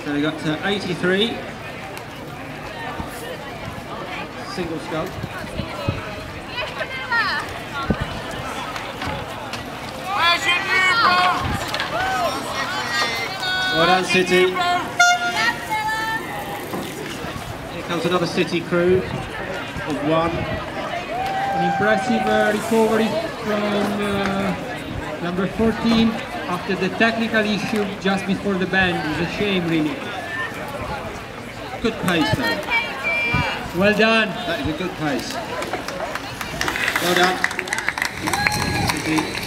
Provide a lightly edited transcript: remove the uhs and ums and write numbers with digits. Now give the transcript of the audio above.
So we got 83. Single sculpt. Well done, City. Here comes another City crew of 1. An impressive recovery from number 14 after the technical issue just before the bend. It's a shame, really. Good pace though. Well done. That is a good pace. Well done, City.